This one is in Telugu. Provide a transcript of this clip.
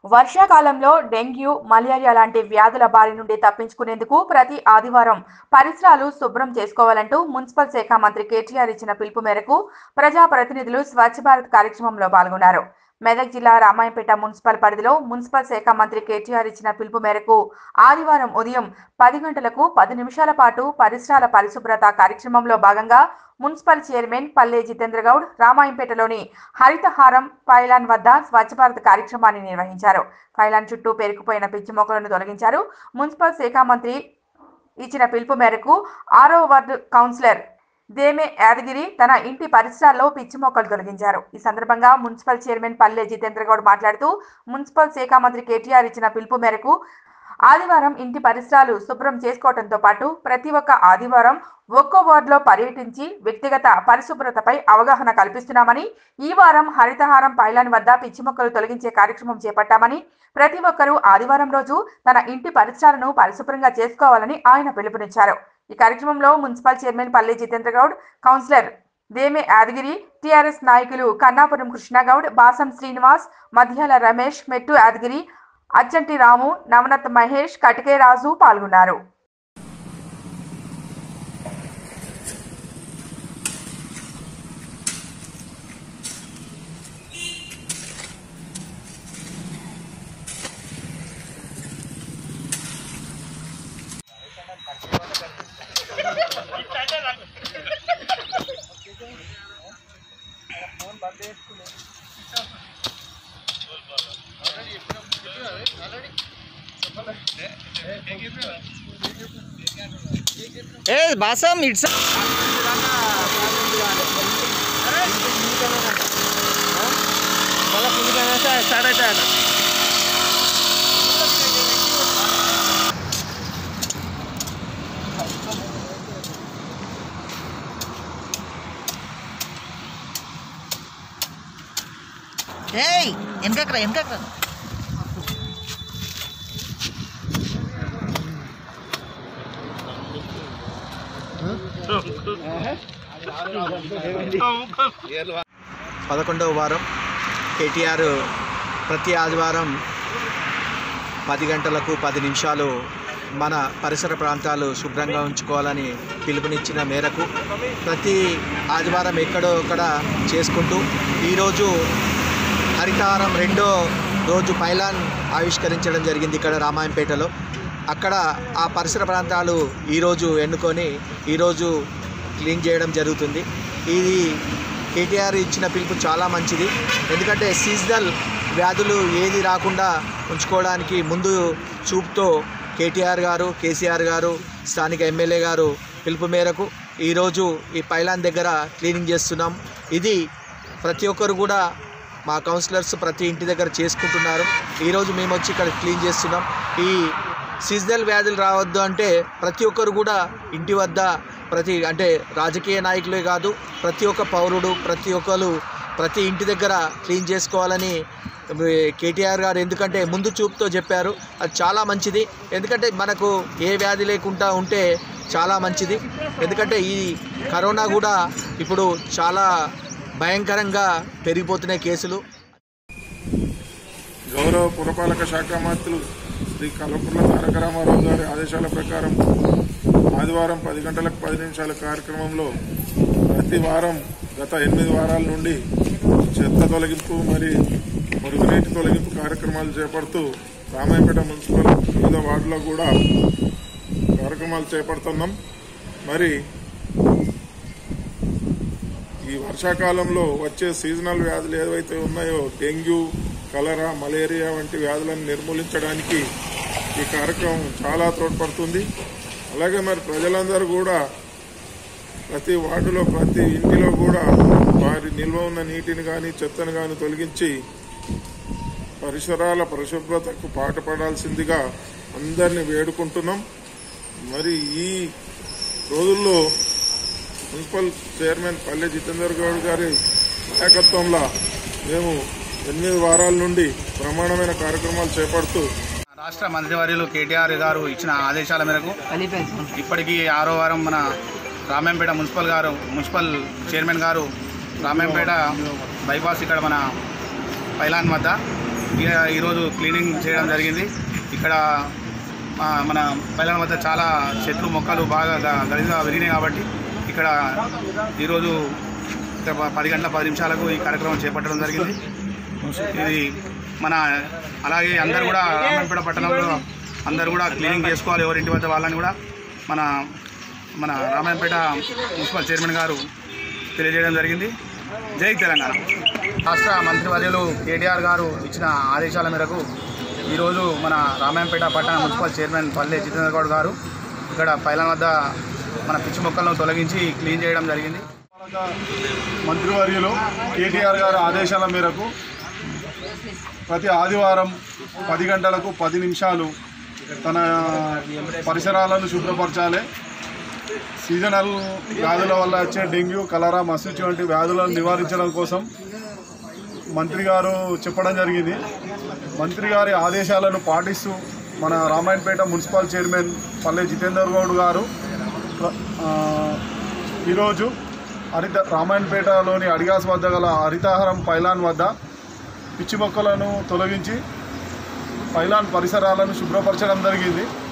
వర్షాకాలంలో డెంగ్యూ, మలేరియా లాంటి వ్యాధుల బారి నుండి తప్పించుకునేందుకు ప్రతి ఆదివారం పరిసరాలు శుభ్రం చేసుకోవాలంటూ మున్సిపల్ శాఖ మంత్రి కేటీఆర్ ఇచ్చిన పిలుపు మేరకు ప్రజాప్రతినిధులు స్వచ్ఛ భారత్ కార్యక్రమంలో పాల్గొన్నారు. మెదక్ జిల్లా రామాయంపేట మున్సిపల్ పరిధిలో మున్సిపల్ శాఖ మంత్రి కేటీఆర్ ఇచ్చిన పిలుపు మేరకు ఆదివారం ఉదయం 10 గంటలకు 10 నిమిషాల పాటు పరిసరాల పరిశుభ్రత కార్యక్రమంలో భాగంగా మున్సిపల్ చైర్మన్ పల్లె జితేంద్ర గౌడ్ రామాయంపేటలోని హరితహారం పైలాన్ వద్ద స్వచ్ఛ భారత్ కార్యక్రమాన్ని నిర్వహించారు. పైలాన్ చుట్టూ పేరుకుపోయిన పిచ్చి మొక్కలను తొలగించారు. మున్సిపల్ శాఖ మంత్రి ఇచ్చిన పిలుపు మేరకు 6వ వార్డు కౌన్సిలర్ దేమే యాదగిరి తన ఇంటి పరిసరాల్లో పిచ్చి మొక్కలు తొలగించారు. ఈ సందర్భంగా మున్సిపల్ చైర్మన్ పల్లె జితేంద్ర గౌడ్ మాట్లాడుతూ మున్సిపల్ శాఖ మంత్రి కేటీఆర్ ఇచ్చిన పిలుపు మేరకు ఆదివారం ఇంటి పరిసరాలు శుభ్రం చేసుకోవడంతో పాటు ప్రతి ఒక్క ఆదివారం ఒక్కో వార్డులో పర్యటించి వ్యక్తిగత పరిశుభ్రతపై అవగాహన కల్పిస్తున్నామని, ఈ వారం హరితహారం పైలాన్ వద్ద పిచ్చి మొక్కలు తొలగించే కార్యక్రమం చేపట్టామని, ప్రతి ఒక్కరూ ఆదివారం రోజు తన ఇంటి పరిసరాలను పరిశుభ్రంగా చేసుకోవాలని ఆయన పిలుపునిచ్చారు. ఈ కార్యక్రమంలో municipal chairman Palle Jitendra Goud, councillor Deme Yadagiri, TRS నాయకులు కన్నాపురం కృష్ణగౌడ్, బాసం శ్రీనివాస్, మధ్యాల రమేష్, మెట్టు యాదగిరి, అచ్చంటి రాము, నవనత్ మహేష్, కటికే రాజు పాల్గొన్నారు. బాసం ఇట్స్ స్టార్ట్ అవుతాడు. వెనకరా వెనకరా పదకొండవ వారం కేటీఆర్ ప్రతి ఆదివారం 10 గంటలకు 10 నిమిషాలు మన పరిసర ప్రాంతాలు శుభ్రంగా ఉంచుకోవాలని పిలుపునిచ్చిన మేరకు ప్రతి ఆదివారం ఎక్కడో అక్కడ చేసుకుంటూ ఈరోజు హరితహారం 2వ రోజు పైలాన్ ఆవిష్కరించడం జరిగింది ఇక్కడ రామాయంపేటలో. అక్కడ ఆ పరిసర ప్రాంతాలు ఈరోజు ఎన్నుకొని ఈరోజు క్లీన్ చేయడం జరుగుతుంది. ఇది కేటీఆర్ ఇచ్చిన పిలుపు చాలా మంచిది. ఎందుకంటే సీజనల్ వ్యాధులు ఏది రాకుండా ఉంచుకోవడానికి ముందు చూపుతో కేటీఆర్ గారు, కేసీఆర్ గారు, స్థానిక ఎమ్మెల్యే గారు పిలుపు మేరకు ఈరోజు ఈ పైలాన్ దగ్గర క్లీనింగ్ చేస్తున్నాం. ఇది ప్రతి ఒక్కరు కూడా మా కౌన్సిలర్స్ ప్రతి ఇంటి దగ్గర చేసుకుంటున్నారు. ఈరోజు మేము వచ్చి ఇక్కడ క్లీన్ చేస్తున్నాం. ఈ సీజనల్ వ్యాధులు రావద్దు అంటే ప్రతి ఒక్కరు కూడా ఇంటి వద్ద అంటే రాజకీయ నాయకులే కాదు, ప్రతి ఒక్క పౌరుడు ప్రతి ఒక్కరు ప్రతి ఇంటి దగ్గర క్లీన్ చేసుకోవాలని కేటీఆర్ గారు ఎందుకంటే ముందు చూపుతో చెప్పారు. అది చాలా మంచిది. ఎందుకంటే మనకు ఏ వ్యాధి లేకుండా ఉంటే చాలా మంచిది. ఎందుకంటే ఈ కరోనా కూడా ఇప్పుడు చాలా భయంకరంగా పెరిగిపోతున్నాయి కేసులు. గౌరవ పురపాలక శాఖ మంత్రులు శ్రీ కల్వకుంట్ల తారక రామారావు గారి ఆదేశాల ప్రకారం ఆదివారం 10 గంటలకు 10 నిమిషాల కార్యక్రమంలో ప్రతి వారం గత 8 వారాల నుండి చెత్త తొలగింపు మరియు మురుగునీటి తొలగింపు కార్యక్రమాలు చేపడుతూ రామాయంపేట మున్సిపల్ వివిధ వార్డులో కూడా కార్యక్రమాలు చేపడుతున్నాం. మరి ఈ వర్షాకాలంలో వచ్చే సీజనల్ వ్యాధులు ఏవైతే ఉన్నాయో డెంగ్యూ, కలరా, మలేరియా వంటి వ్యాధులను నిర్మూలించడానికి ఈ కార్యక్రమం చాలా తోడ్పడుతుంది. అలాగే మరి ప్రజలందరూ కూడా ప్రతి వార్డులో ప్రతి ఇంటిలో కూడా వారి నిల్వ ఉన్న నీటిని కానీ చెత్తను కానీ తొలగించి పరిసరాల పరిశుభ్రతకు పాటుపడాల్సిందిగా అందరినీ వేడుకుంటున్నాం. మరి ఈ రోజుల్లో మున్సిపల్ చైర్మన్ పల్లె జితేంద్ర గౌడ్ గారి నాయకత్వంలో మేము 8 వారాల నుండి బ్రహ్మాండమైన కార్యక్రమాలు చేపడుతూ రాష్ట్ర మంత్రివర్యులు కేటీఆర్ గారు ఇచ్చిన ఆదేశాల మేరకు ఇప్పటికీ 6వ వారం మన రామాయంపేట మున్సిపల్ చైర్మన్ గారు రామాయంపేట బైపాస్ ఇక్కడ మన పైలాన్ వద్ద ఈరోజు క్లీనింగ్ చేయడం జరిగింది. ఇక్కడ మన పైలాన్ వద్ద చాలా చెట్లు మొక్కలు బాగా గలీజ్గా విరిగినాయి కాబట్టి ఇక్కడ ఈరోజు 10 గంటల 10 నిమిషాలకు ఈ కార్యక్రమం చేపట్టడం జరిగింది. ఇది మన అలాగే అందరూ కూడా రామాయంపేట పట్టణంలో అందరూ కూడా క్లీనింగ్ చేసుకోవాలి, ఎవరింటి వద్ద వాళ్ళని కూడా మన రామాయంపేట మున్సిపల్ చైర్మన్ గారు తెలియజేయడం జరిగింది. జై తెలంగాణ. రాష్ట్ర మంత్రివర్యులు కేటీఆర్ గారు ఇచ్చిన ఆదేశాల మేరకు ఈరోజు మన రామాయంపేట పట్టణ మున్సిపల్ చైర్మన్ పల్లె జితేందర్ గౌడ్ గారు ఇక్కడ పైలాన్ వద్ద మన పిచ్చి మొక్కలను తొలగించి క్లీన్ చేయడం జరిగింది. మంత్రివర్యులు కేటీఆర్ గారి ఆదేశాల మేరకు ప్రతి ఆదివారం 10 గంటలకు 10 నిమిషాలు తన పరిసరాలను శుభ్రపరచాలి. సీజనల్ వ్యాధుల వల్ల వచ్చే డెంగ్యూ, కలరా, మస్తిష్క వంటి వ్యాధులను నివారించడం కోసం మంత్రి గారు చెప్పడం జరిగింది. మంత్రి గారి ఆదేశాలను పాటిస్తూ మన రామాయంపేట మున్సిపల్ చైర్మన్ పల్లె జితేందర్ గౌడ్ గారు ఈరోజు రామాయంపేటలోని అడిగాస్ వద్ద గల హరితాహారం పైలాన్ వద్ద పిచ్చి మొక్కలను తొలగించి పైలాన్ పరిసరాలను శుభ్రపరచడం జరిగింది.